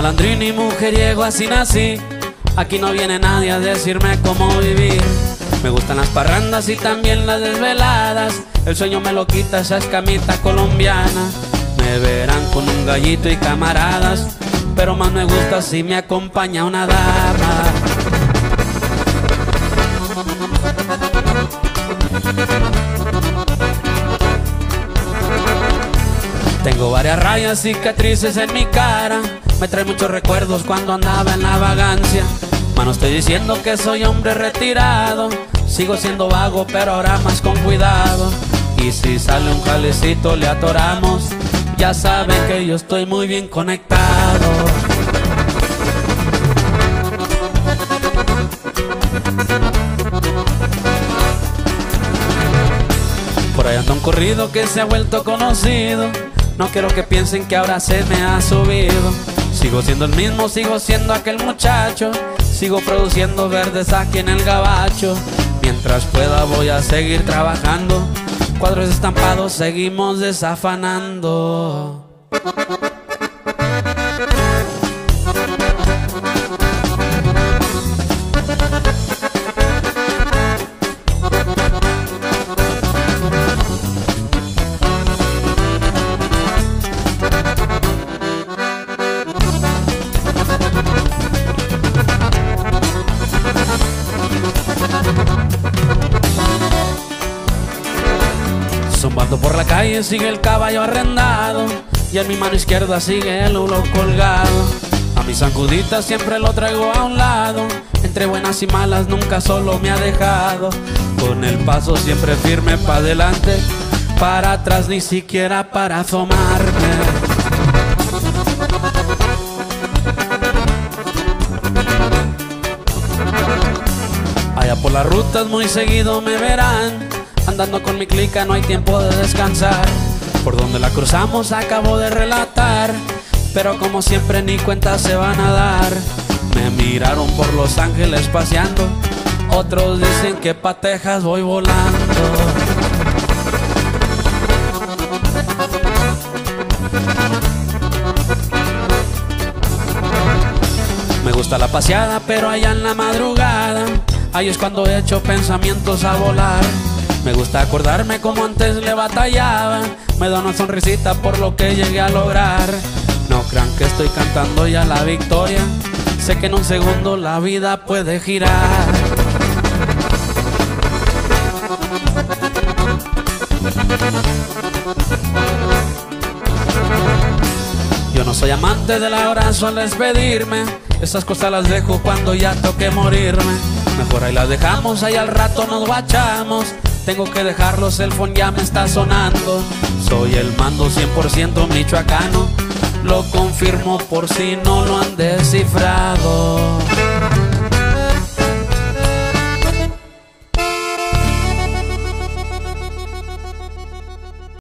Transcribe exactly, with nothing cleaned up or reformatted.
malandrín y mujeriego, así nací. Aquí no viene nadie a decirme cómo vivir. Me gustan las parrandas y también las desveladas. El sueño me lo quita esa escamita colombiana. Me verán con un gallito y camaradas, pero más me gusta si me acompaña una dama. Tengo varias rayas, cicatrices en mi cara. Me trae muchos recuerdos cuando andaba en la vagancia. Ma, no estoy diciendo que soy hombre retirado. Sigo siendo vago, pero ahora más con cuidado. Y si sale un jalecito le atoramos. Ya saben que yo estoy muy bien conectado. Por ahí anda un corrido que se ha vuelto conocido. No quiero que piensen que ahora se me ha subido. Sigo siendo el mismo, sigo siendo aquel muchacho. Sigo produciendo verdes aquí en el gabacho. Mientras pueda voy a seguir trabajando. Cuadros estampados seguimos desafanando. Zumbando por la calle sigue el caballo arrendado, y en mi mano izquierda sigue el hulo colgado. A mi zancudita siempre lo traigo a un lado. Entre buenas y malas nunca solo me ha dejado. Con el paso siempre firme pa' adelante, para atrás ni siquiera para asomarme. Allá por las rutas muy seguido me verán. Andando con mi clica no hay tiempo de descansar. Por donde la cruzamos acabo de relatar, pero como siempre ni cuenta se van a dar. Me miraron por Los Ángeles paseando. Otros dicen que pa' Texas voy volando. Me gusta la paseada, pero allá en la madrugada, ahí es cuando he hecho pensamientos a volar. Me gusta acordarme como antes le batallaba. Me da una sonrisita por lo que llegué a lograr. No crean que estoy cantando ya la victoria. Sé que en un segundo la vida puede girar. Yo no soy amante del abrazo al despedirme. Esas cosas las dejo cuando ya toque morirme. Mejor ahí las dejamos, ahí al rato nos guachamos. Tengo que dejarlos, el phone ya me está sonando. Soy el mando cien por ciento michoacano. Lo confirmo por si no lo han descifrado.